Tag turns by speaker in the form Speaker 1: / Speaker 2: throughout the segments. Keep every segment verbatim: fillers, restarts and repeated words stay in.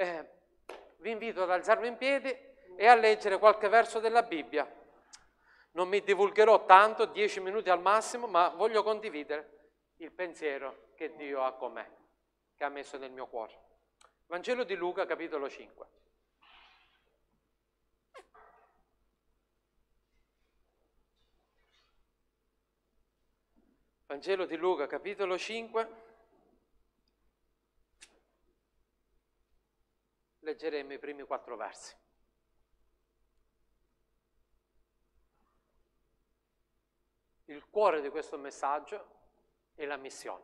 Speaker 1: Eh, vi invito ad alzarvi in piedi e a leggere qualche verso della Bibbia. Non mi divulgherò tanto, dieci minuti al massimo, ma voglio condividere il pensiero che Dio ha con me, che ha messo nel mio cuore. Vangelo di Luca, capitolo cinque. Vangelo di Luca, capitolo cinque. Leggeremo i primi quattro versi. Il cuore di questo messaggio è la missione.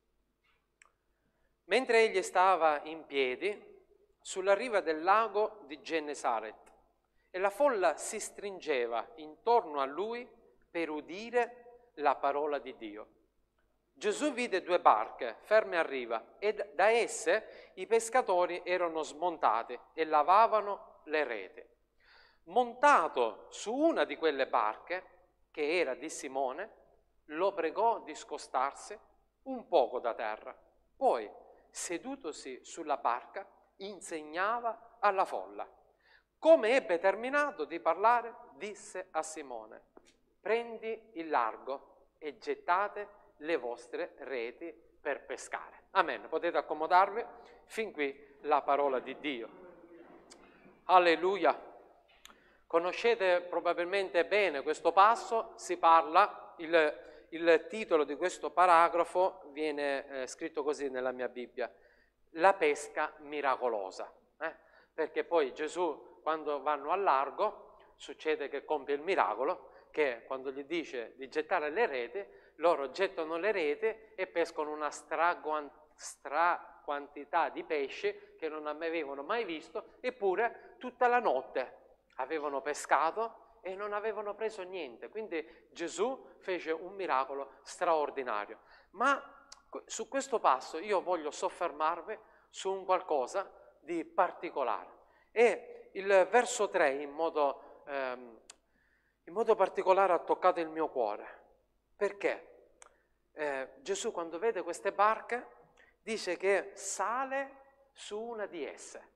Speaker 1: Mentre egli stava in piedi sulla riva del lago di Gennesaret e la folla si stringeva intorno a lui per udire la parola di Dio, Gesù vide due barche ferme a riva e da esse i pescatori erano smontati e lavavano le reti. Montato su una di quelle barche, che era di Simone, lo pregò di scostarsi un poco da terra. Poi, sedutosi sulla barca, insegnava alla folla. Come ebbe terminato di parlare, disse a Simone: prendi il largo e gettate le vostre reti per pescare. Amen. Potete accomodarvi? Fin qui la parola di Dio. Alleluia. Conoscete probabilmente bene questo passo, si parla, il, il titolo di questo paragrafo viene eh, scritto così nella mia Bibbia: la pesca miracolosa. Eh? Perché poi Gesù, quando vanno al largo, succede che compie il miracolo, che quando gli dice di gettare le reti, loro gettano le reti e pescano una stra, stra quantità di pesce che non avevano mai visto, eppure tutta la notte avevano pescato e non avevano preso niente. Quindi Gesù fece un miracolo straordinario. Ma su questo passo io voglio soffermarmi su un qualcosa di particolare. E il verso tre in modo, ehm, in modo particolare ha toccato il mio cuore. Perché? Eh, Gesù, quando vede queste barche, dice che sale su una di esse.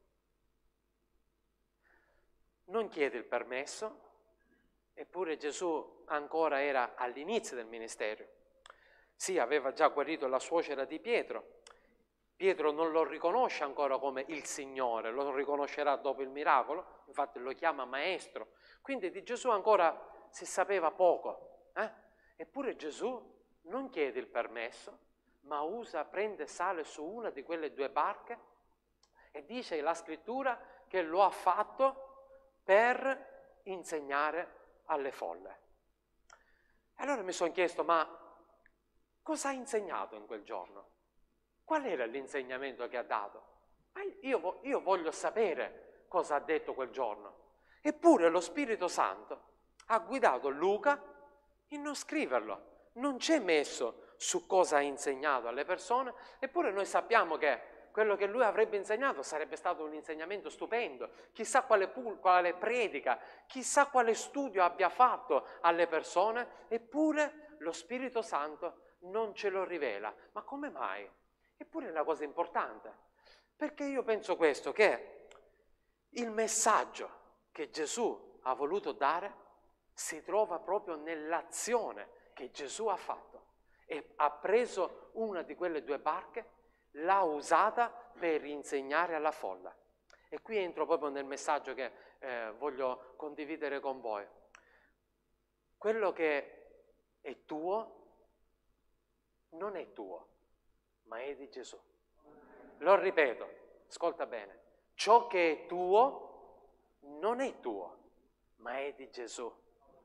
Speaker 1: Non chiede il permesso, eppure Gesù ancora era all'inizio del ministero. Sì, aveva già guarito la suocera di Pietro. Pietro non lo riconosce ancora come il Signore, lo riconoscerà dopo il miracolo, infatti lo chiama maestro. Quindi di Gesù ancora si sapeva poco. Eh? Eppure Gesù non chiede il permesso, ma usa, prende, sale su una di quelle due barche e dice la scrittura che lo ha fatto per insegnare alle folle. Allora mi sono chiesto, ma cosa ha insegnato in quel giorno? Qual era l'insegnamento che ha dato? Ma io, io voglio sapere cosa ha detto quel giorno. Eppure lo Spirito Santo ha guidato Luca in non scriverlo. Non c'è messo su cosa ha insegnato alle persone, eppure noi sappiamo che quello che lui avrebbe insegnato sarebbe stato un insegnamento stupendo, chissà quale, quale predica, chissà quale studio abbia fatto alle persone, eppure lo Spirito Santo non ce lo rivela. Ma come mai? Eppure è una cosa importante, perché io penso questo, che il messaggio che Gesù ha voluto dare si trova proprio nell'azione che Gesù ha fatto e ha preso una di quelle due barche, l'ha usata per insegnare alla folla. E qui entro proprio nel messaggio che eh, voglio condividere con voi. Quello che è tuo non è tuo, ma è di Gesù. Lo ripeto, ascolta bene. Ciò che è tuo non è tuo, ma è di Gesù.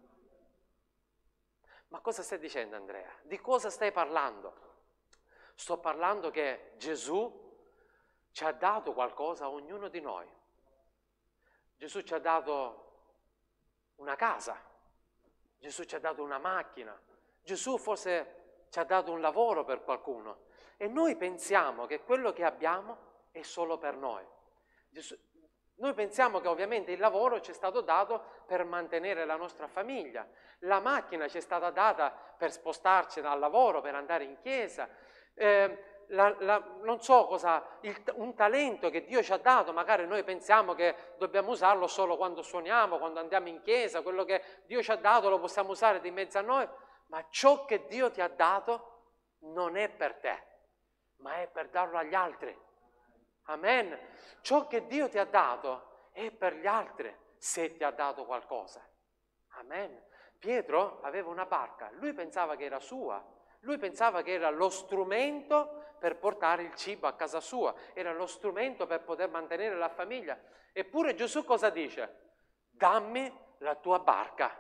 Speaker 1: Ma cosa stai dicendo, Andrea? Di cosa stai parlando? Sto parlando che Gesù ci ha dato qualcosa a ognuno di noi. Gesù ci ha dato una casa, Gesù ci ha dato una macchina, Gesù forse ci ha dato un lavoro per qualcuno e noi pensiamo che quello che abbiamo è solo per noi. Gesù, noi pensiamo che ovviamente il lavoro ci è stato dato per mantenere la nostra famiglia, la macchina ci è stata data per spostarci dal lavoro, per andare in chiesa, eh, la, la, non so cosa, il, un talento che Dio ci ha dato, magari noi pensiamo che dobbiamo usarlo solo quando suoniamo, quando andiamo in chiesa, quello che Dio ci ha dato lo possiamo usare di mezzo a noi, ma ciò che Dio ti ha dato non è per te, ma è per darlo agli altri. Amen. Ciò che Dio ti ha dato è per gli altri, se ti ha dato qualcosa. Amen. Pietro aveva una barca, lui pensava che era sua, lui pensava che era lo strumento per portare il cibo a casa sua, era lo strumento per poter mantenere la famiglia. Eppure Gesù cosa dice? Dammi la tua barca,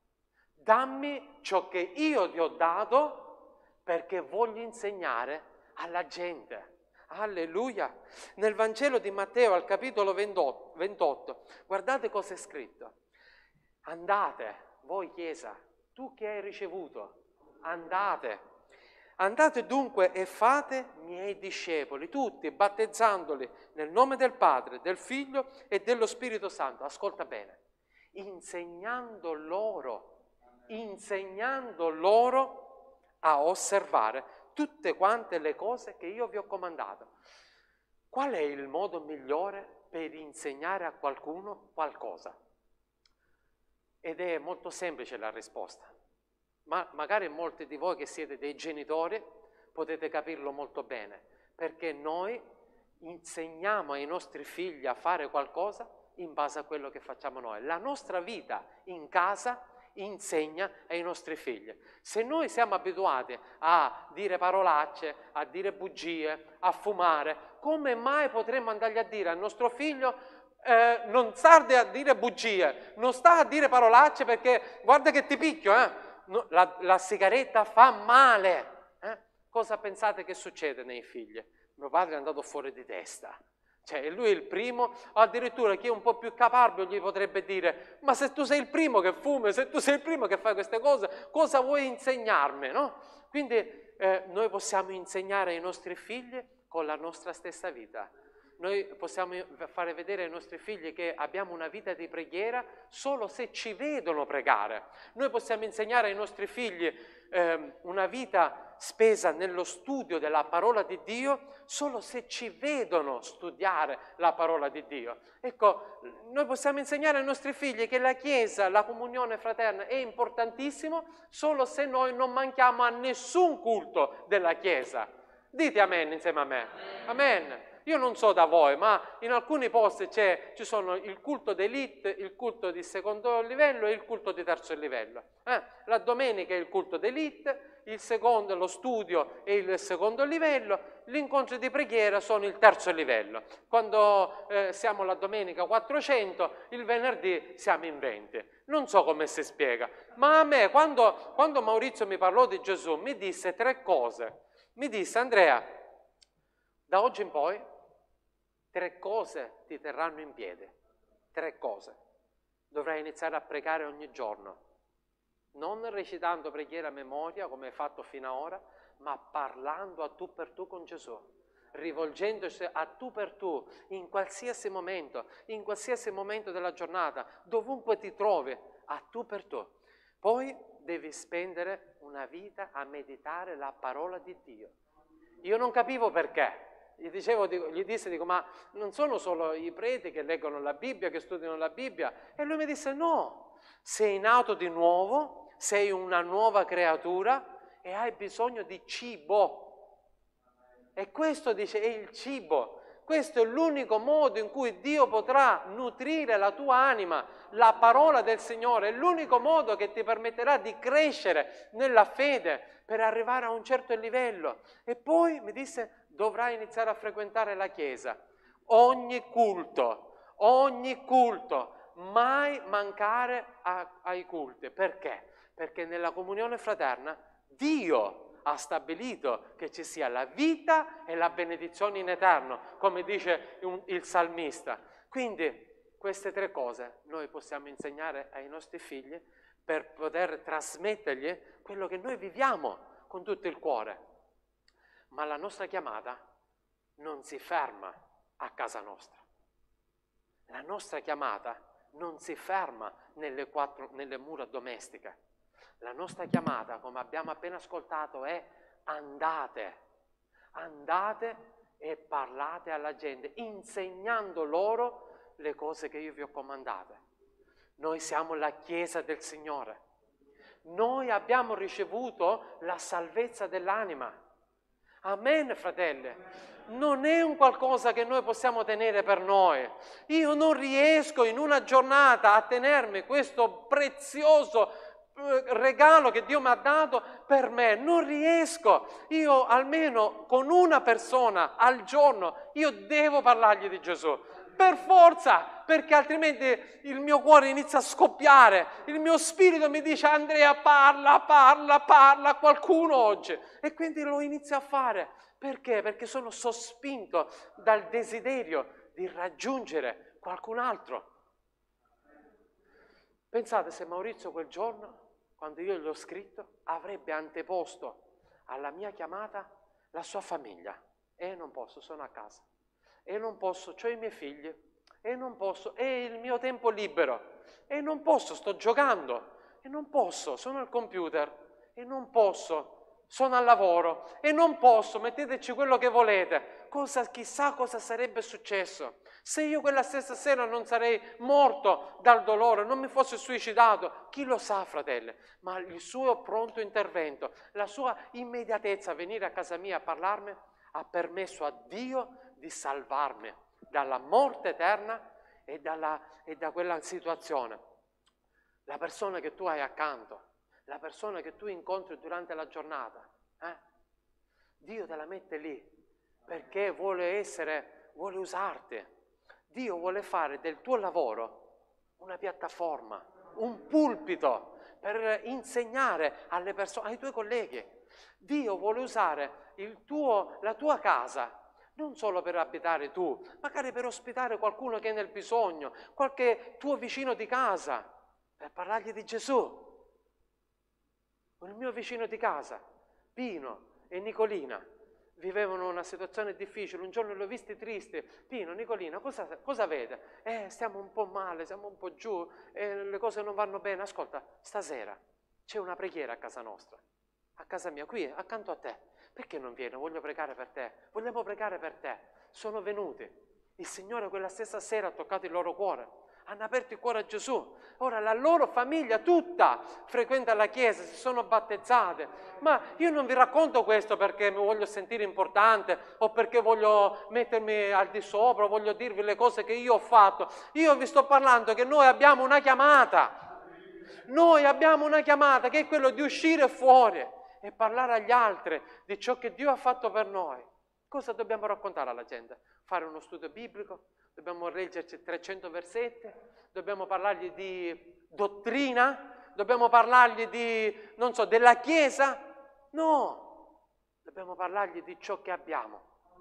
Speaker 1: dammi ciò che io ti ho dato perché voglio insegnare alla gente. Alleluia! Nel Vangelo di Matteo al capitolo ventotto, guardate cosa è scritto. Andate, voi Chiesa, tu che hai ricevuto, andate. Andate dunque e fate miei discepoli, tutti, battezzandoli nel nome del Padre, del Figlio e dello Spirito Santo. Ascolta bene, insegnando loro, insegnando loro a osservare tutte quante le cose che io vi ho comandato. Qual è il modo migliore per insegnare a qualcuno qualcosa? Ed è molto semplice la risposta. Ma magari molti di voi che siete dei genitori potete capirlo molto bene, perché noi insegniamo ai nostri figli a fare qualcosa in base a quello che facciamo noi. La nostra vita in casa insegna ai nostri figli. Se noi siamo abituati a dire parolacce, a dire bugie, a fumare, come mai potremmo andargli a dire al nostro figlio eh, non sta a dire bugie, non sta a dire parolacce perché guarda che ti picchio, eh? No, la, la sigaretta fa male. Eh? Cosa pensate che succede nei figli? Mio padre è andato fuori di testa. Cioè, lui è il primo, addirittura chi è un po' più caparbio gli potrebbe dire ma se tu sei il primo che fumi, se tu sei il primo che fai queste cose, cosa vuoi insegnarmi, no? Quindi eh, noi possiamo insegnare ai nostri figli con la nostra stessa vita. Noi possiamo fare vedere ai nostri figli che abbiamo una vita di preghiera solo se ci vedono pregare. Noi possiamo insegnare ai nostri figli eh, una vita spesa nello studio della parola di Dio solo se ci vedono studiare la parola di Dio. Ecco, noi possiamo insegnare ai nostri figli che la Chiesa, la comunione fraterna è importantissimo solo se noi non manchiamo a nessun culto della Chiesa. Dite amen insieme a me. Amen. Io non so da voi, ma in alcuni posti c'è, ci sono il culto d'elite, il culto di secondo livello e il culto di terzo livello. Eh? La domenica è il culto d'elite, il secondo, lo studio è il secondo livello, gli incontri di preghiera sono il terzo livello. Quando eh, siamo la domenica quattrocento, il venerdì siamo in venti. Non so come si spiega, ma a me quando, quando Maurizio mi parlò di Gesù mi disse tre cose. Mi disse: Andrea, da oggi in poi tre cose ti terranno in piedi, tre cose. Dovrai iniziare a pregare ogni giorno, non recitando preghiera a memoria come hai fatto fino ad ora, ma parlando a tu per tu con Gesù, rivolgendosi a tu per tu in qualsiasi momento, in qualsiasi momento della giornata, dovunque ti trovi, a tu per tu. Poi devi spendere una vita a meditare la parola di Dio. Io non capivo perché. Gli, dicevo, gli disse, dico, ma non sono solo i preti che leggono la Bibbia, che studiano la Bibbia? E lui mi disse, no, sei nato di nuovo, sei una nuova creatura e hai bisogno di cibo. E questo, dice, è il cibo. Questo è l'unico modo in cui Dio potrà nutrire la tua anima. La parola del Signore è l'unico modo che ti permetterà di crescere nella fede per arrivare a un certo livello. E poi mi disse, dovrai iniziare a frequentare la Chiesa. Ogni culto, ogni culto, mai mancare a, ai culti. Perché? Perché nella comunione fraterna Dio ha stabilito che ci sia la vita e la benedizione in eterno, come dice un, il salmista. Quindi queste tre cose noi possiamo insegnare ai nostri figli per poter trasmettergli quello che noi viviamo con tutto il cuore. Ma la nostra chiamata non si ferma a casa nostra. La nostra chiamata non si ferma nelle, quattro, nelle mura domestiche. La nostra chiamata, come abbiamo appena ascoltato, è andate. andate e parlate alla gente, insegnando loro le cose che io vi ho comandate. Noi siamo la Chiesa del Signore. Noi abbiamo ricevuto la salvezza dell'anima. Amen, fratelli. Non è un qualcosa che noi possiamo tenere per noi. Io non riesco in una giornata a tenermi questo prezioso regalo che Dio mi ha dato per me. Non riesco. Io almeno con una persona al giorno io devo parlargli di Gesù. Per forza, perché altrimenti il mio cuore inizia a scoppiare, il mio spirito mi dice: Andrea, parla, parla, parla a qualcuno oggi. E quindi lo inizio a fare. Perché? Perché sono sospinto dal desiderio di raggiungere qualcun altro. Pensate se Maurizio quel giorno, quando io gli ho scritto, avrebbe anteposto alla mia chiamata la sua famiglia. E non posso, sono a casa. E non posso, ho i miei figli, e non posso, è il mio tempo libero, e non posso, sto giocando, e non posso, sono al computer, e non posso, sono al lavoro, e non posso, metteteci quello che volete. Cosa, chissà cosa sarebbe successo se io quella stessa sera non sarei morto dal dolore, non mi fossi suicidato. Chi lo sa, fratelli? Ma il suo pronto intervento, la sua immediatezza a venire a casa mia a parlarmi, ha permesso a Dio di salvarmi dalla morte eterna e, dalla, e da quella situazione. La persona che tu hai accanto, la persona che tu incontri durante la giornata, eh? Dio te la mette lì perché vuole essere, vuole usarti. Dio vuole fare del tuo lavoro una piattaforma, un pulpito per insegnare alle persone, ai tuoi colleghi. Dio vuole usare il tuo, la tua casa non solo per abitare tu, magari per ospitare qualcuno che è nel bisogno, qualche tuo vicino di casa, per parlargli di Gesù. Il mio vicino di casa, Pino e Nicolina, vivevano una situazione difficile. Un giorno li ho visti tristi. Pino, Nicolina, cosa, cosa avete? Eh, stiamo un po' male, siamo un po' giù, eh, le cose non vanno bene. Ascolta, stasera c'è una preghiera a casa nostra, a casa mia, qui, accanto a te. Perché non vieni? Voglio pregare per te. Vogliamo pregare per te. Sono venuti. Il Signore quella stessa sera ha toccato il loro cuore. Hanno aperto il cuore a Gesù. Ora la loro famiglia tutta frequenta la chiesa, si sono battezzate. Ma io non vi racconto questo perché mi voglio sentire importante o perché voglio mettermi al di sopra, voglio dirvi le cose che io ho fatto. Io vi sto parlando che noi abbiamo una chiamata. Noi abbiamo una chiamata che è quello di uscire fuori e parlare agli altri di ciò che Dio ha fatto per noi. Cosa dobbiamo raccontare alla gente? Fare uno studio biblico? Dobbiamo leggerci trecento versetti? Dobbiamo parlargli di dottrina? Dobbiamo parlargli di, non so, della Chiesa? No! Dobbiamo parlargli di ciò che abbiamo.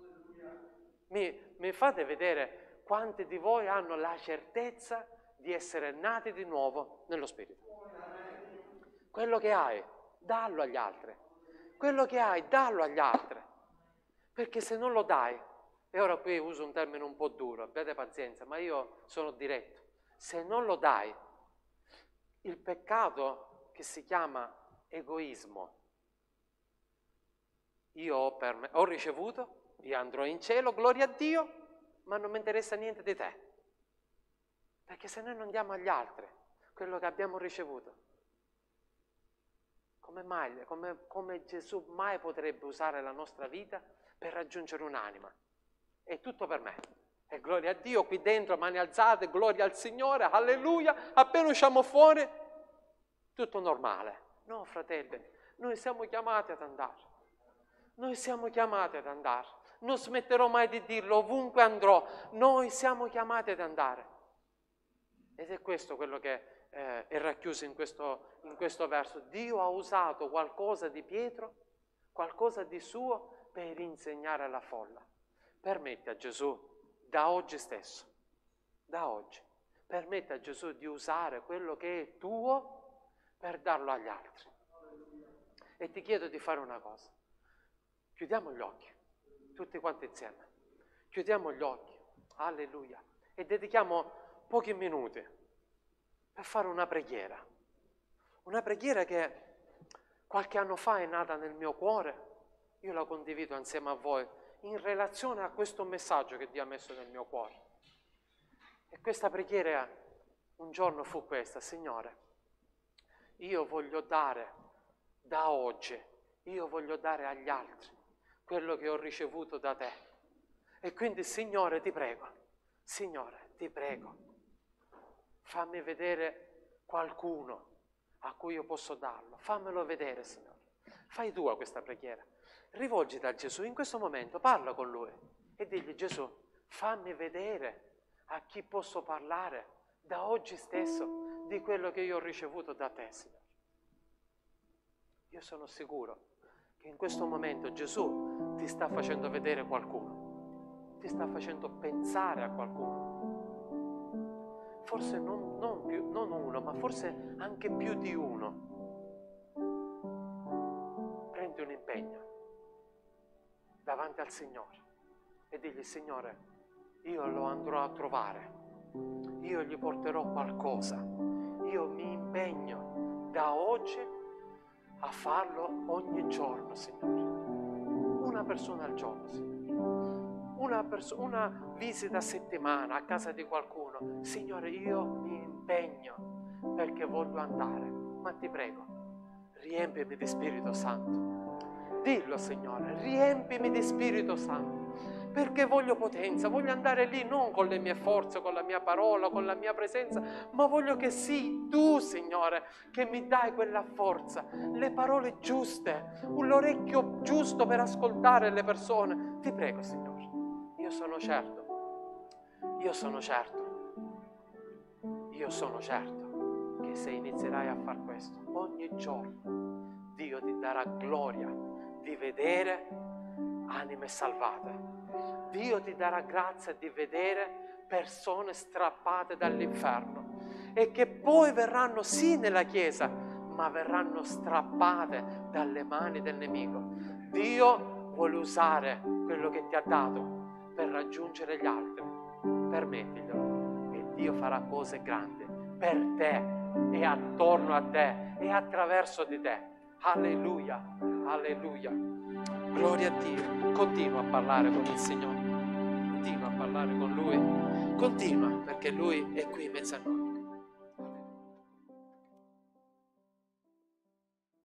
Speaker 1: Mi, mi fate vedere quanti di voi hanno la certezza di essere nati di nuovo nello Spirito. Quello che hai, dallo agli altri. Quello che hai, dallo agli altri. Perché se non lo dai, e ora qui uso un termine un po' duro, abbiate pazienza, ma io sono diretto. Se non lo dai, il peccato che si chiama egoismo, io ho, per me, ho ricevuto, io andrò in cielo, gloria a Dio, ma non mi interessa niente di te. Perché se noi non diamo agli altri quello che abbiamo ricevuto, come mai, come, come Gesù mai potrebbe usare la nostra vita per raggiungere un'anima? È tutto per me. E gloria a Dio, qui dentro, mani alzate, gloria al Signore, alleluia, appena usciamo fuori, tutto normale. No, fratelli, noi siamo chiamati ad andare. Noi siamo chiamati ad andare. Non smetterò mai di dirlo, ovunque andrò, noi siamo chiamati ad andare. Ed è questo quello che eh, è racchiuso in questo, in questo verso. Dio ha usato qualcosa di Pietro, qualcosa di suo, per insegnare alla folla. Permette a Gesù, da oggi stesso, da oggi, permette a Gesù di usare quello che è tuo per darlo agli altri. E ti chiedo di fare una cosa. Chiudiamo gli occhi, tutti quanti insieme. Chiudiamo gli occhi, alleluia, e dedichiamo pochi minuti per fare una preghiera. Una preghiera che qualche anno fa è nata nel mio cuore io la condivido insieme a voi in relazione a questo messaggio che Dio ha messo nel mio cuore. E questa preghiera un giorno fu questa: Signore, io voglio dare da oggi, io voglio dare agli altri quello che ho ricevuto da te. E quindi, Signore, ti prego, Signore, ti prego, fammi vedere qualcuno a cui io posso darlo. Fammelo vedere, Signore. Fai tua questa preghiera. Rivolgiti a Gesù in questo momento, parla con Lui e digli: Gesù, fammi vedere a chi posso parlare da oggi stesso di quello che io ho ricevuto da te, Signore. Io sono sicuro che in questo momento Gesù ti sta facendo vedere qualcuno, ti sta facendo pensare a qualcuno. Forse non, non, più, non uno, ma forse anche più di uno. Prendi un impegno davanti al Signore e digli: Signore, io lo andrò a trovare, io gli porterò qualcosa, io mi impegno da oggi a farlo ogni giorno, Signore. Una persona al giorno, Signore. Una, perso- una visita a settimana a casa di qualcuno. Signore, io mi impegno perché voglio andare, ma ti prego, riempimi di Spirito Santo. Dillo, Signore, riempimi di Spirito Santo, perché voglio potenza, voglio andare lì non con le mie forze, con la mia parola, con la mia presenza, ma voglio che sii tu, Signore, che mi dai quella forza, le parole giuste, l'orecchio giusto per ascoltare le persone. Ti prego, Signore, io sono certo, io sono certo, io sono certo che se inizierai a far questo ogni giorno, Dio ti darà gloria di vedere anime salvate. Dio ti darà grazia di vedere persone strappate dall'inferno e che poi verranno sì nella Chiesa, ma verranno strappate dalle mani del nemico. Dio vuole usare quello che ti ha dato per raggiungere gli altri. Permettiglielo e Dio farà cose grandi per te e attorno a te e attraverso di te. Alleluia, alleluia. Gloria a Dio. Continua a parlare con il Signore. Continua a parlare con Lui. Continua, perché Lui è qui in mezzo a noi.